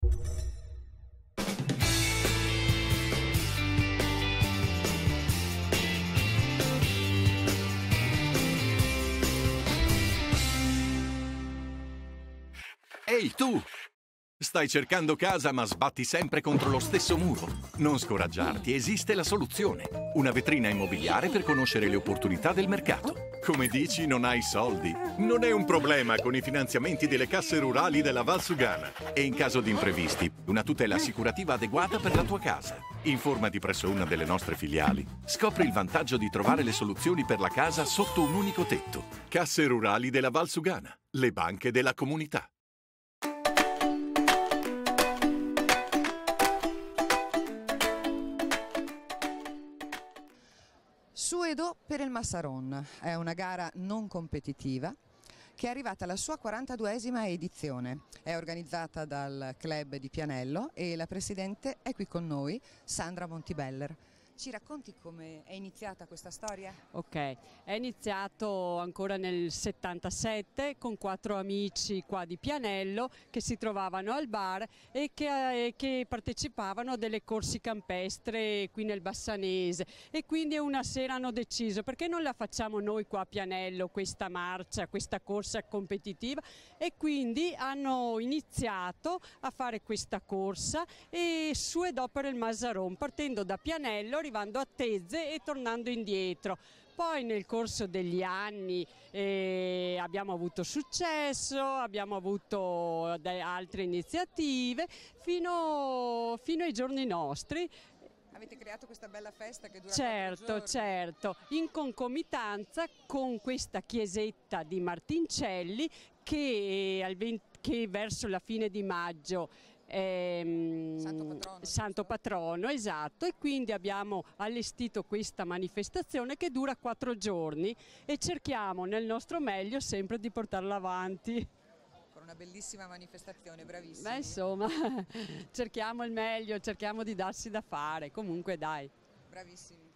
Ehi tu! Stai cercando casa ma sbatti sempre contro lo stesso muro? Non scoraggiarti, esiste la soluzione. Una vetrina immobiliare per conoscere le opportunità del mercato. Come dici, non hai soldi? Non è un problema con i finanziamenti delle casse rurali della Valsugana. E in caso di imprevisti, una tutela assicurativa adeguata per la tua casa. Informati presso una delle nostre filiali. Scopri il vantaggio di trovare le soluzioni per la casa sotto un unico tetto. Casse rurali della Valsugana. Le banche della comunità. Suedo per il Massaron è una gara non competitiva che è arrivata alla sua 42esima edizione. È organizzata dal club di Pianello e la presidente è qui con noi, Sandra Montibeller. Ci racconti come è iniziata questa storia? Ok, è iniziato ancora nel 77 con 4 amici qua di Pianello che si trovavano al bar e che partecipavano a delle corse campestre qui nel Bassanese, e quindi una sera hanno deciso: perché non la facciamo noi qua a Pianello questa marcia, questa corsa competitiva, e quindi hanno iniziato a fare questa corsa e su e dopo il Massaron, partendo da Pianello, arrivando a Tezze e tornando indietro. Poi nel corso degli anni abbiamo avuto successo, abbiamo avuto altre iniziative fino ai giorni nostri. Avete creato questa bella festa che dura 4 giorni. Certo, in concomitanza con questa chiesetta di Martincelli che verso la fine di maggio Santo patrono, esatto, e quindi abbiamo allestito questa manifestazione che dura 4 giorni e cerchiamo nel nostro meglio sempre di portarla avanti. Con una bellissima manifestazione, bravissimi. Beh, insomma, cerchiamo il meglio, cerchiamo di darsi da fare, comunque dai. Bravissimi.